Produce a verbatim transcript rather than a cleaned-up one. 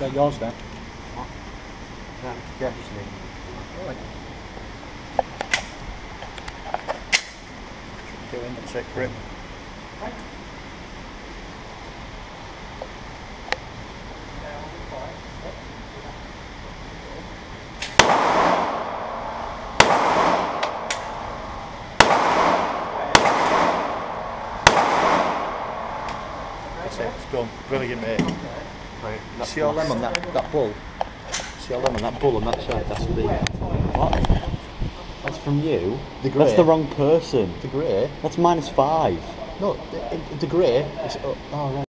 that yours then? What? Yeah, yeah, just need. Right. Go in the check grip. That's it, it's done. Brilliant, mate. Right, that's See your lemon, that, that bull? See your lemon, that bull on that side, that's the... What? That's from you? The grey. That's the wrong person. The grey? That's minus five. No, the, the grey is... Oh, oh, right.